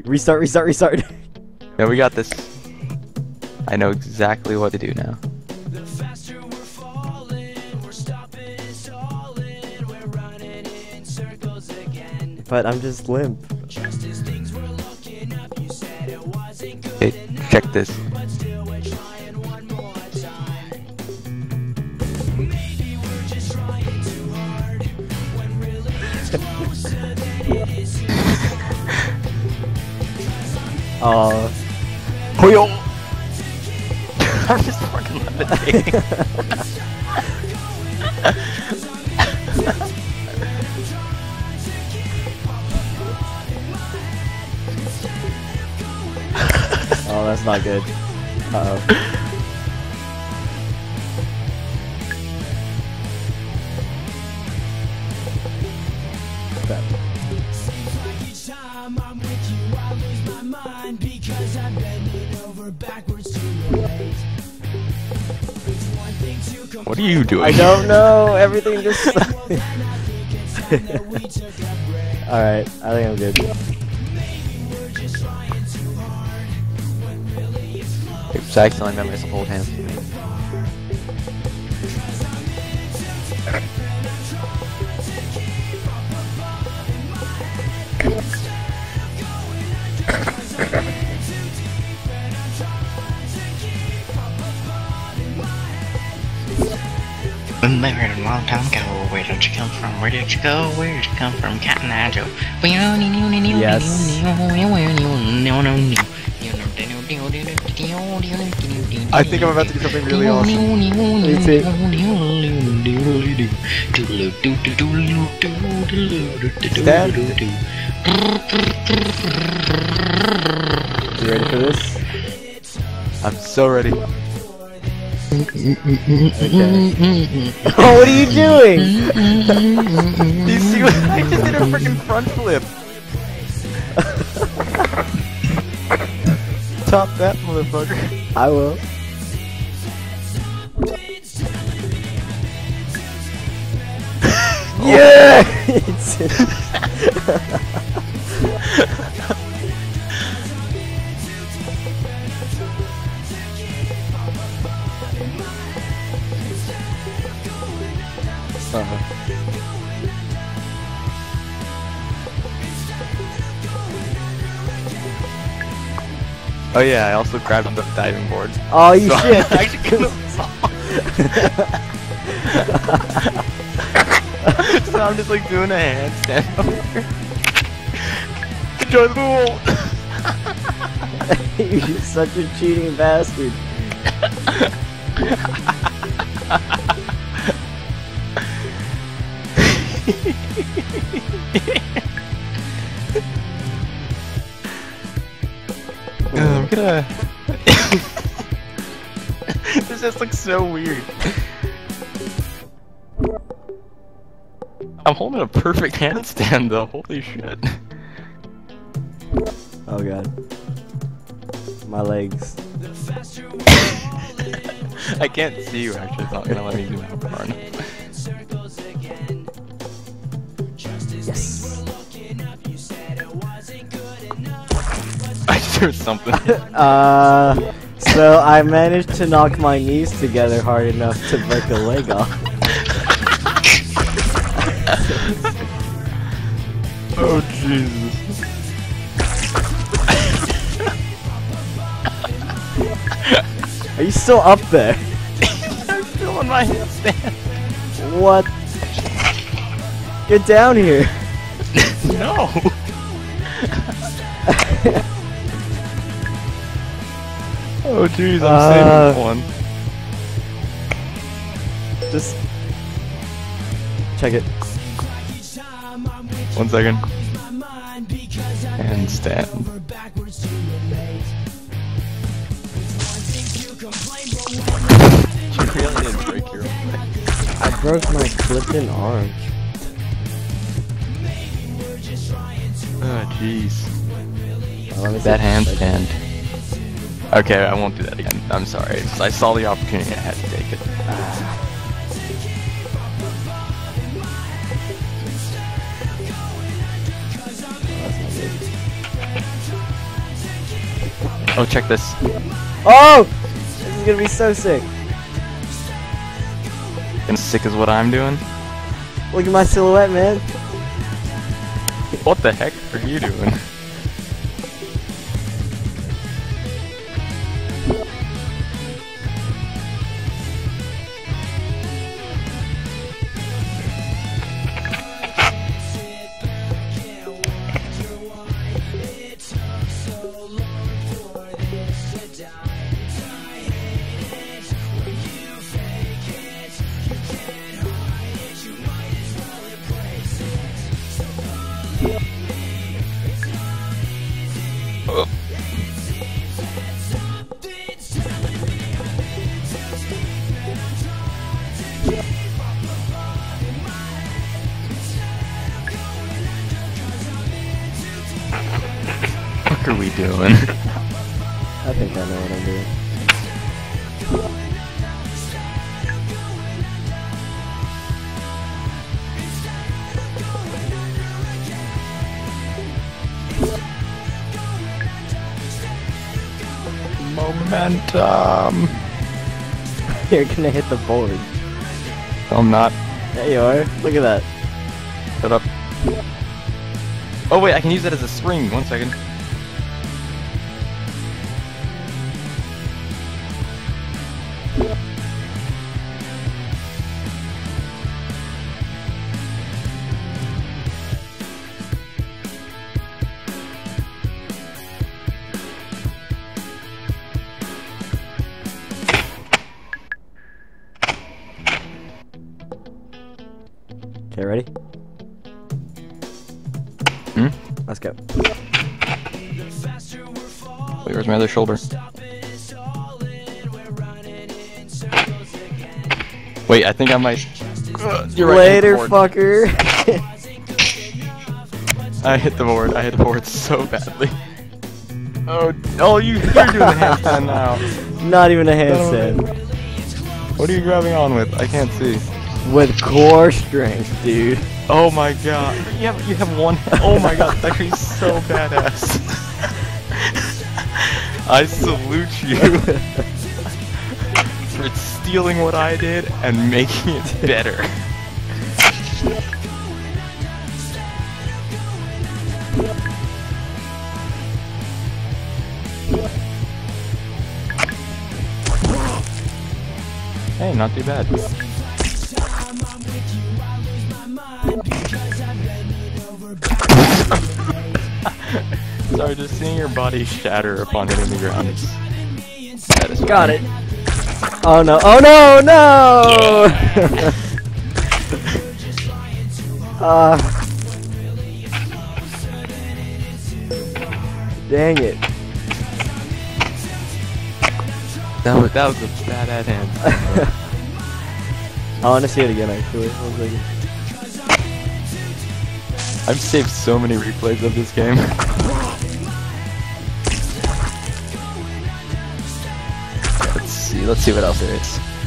Restart, restart, restart. Yeah, we got this. I know exactly what to do now. But I'm just limp. Hey, check this. Hoyo! I'm just fucking levitating. Oh, that's not good. Uh-oh. What are you doing? I don't know. Everything just. Alright, I think I'm good. Oops, I accidentally made myself hold hands. Been married a long time ago. Where did you come from? Where did you go? Where did you come from? Cotton Eye Joe. Yes. I think I'm about to do something really awesome. Me too. Stand. You ready for this? I'm so ready. Okay. Oh, what are you doing? Do you see what I just did? A freaking front flip. Top that motherfucker. I will. Yeah! Oh yeah, I also grabbed the diving board. Oh, you So shit! I actually couldn't So I'm just like doing a handstand over here. Enjoy the pool! You're such a cheating bastard. I'm gonna... This just looks so weird. I'm holding a perfect handstand though, holy shit. Oh god. My legs. I can't see you actually, it's not gonna let me zoom out far enough. Yes. I threw something. So I managed to knock my knees together hard enough to break a leg off. Oh Jesus. Are you still up there? I'm still on my handstand. What? Get down here. No. Oh jeez, I'm saving one. Just check it. 1 second. Handstand. You really did break your own leg. I broke my flippin' arm. Oh jeez. Let me see. That handstand. Okay, I won't do that again. I'm sorry. I saw the opportunity, I had to take it. Oh, check this. Oh! This is gonna be so sick. And sick is what I'm doing. Look at my silhouette, man. What the heck are you doing? What are we doing? I think I know what I'm doing. Momentum. You're gonna hit the board. I'm not. There you are. Look at that. Shut up. Oh wait, I can use that as a spring. 1 second. Okay, ready? Let's go. Wait, where's my other shoulder? Wait, I think I might. You're right. Later, fucker. I hit the board. I hit the board so badly. Oh, you're doing the handstand now. Not even a handstand. What are you grabbing on with? I can't see. With core strength, dude. Oh my god. You have one. Oh my god, that actually so badass. I salute you for stealing what I did and making it better. Hey, not too bad. Sorry, just seeing your body shatter upon hitting the ground is satisfying. Got it. Oh no! Oh no! No! Dang it! That was a bad hand. I want to see it again, actually. 1 second. I've saved so many replays of this game. Let's see what else there is.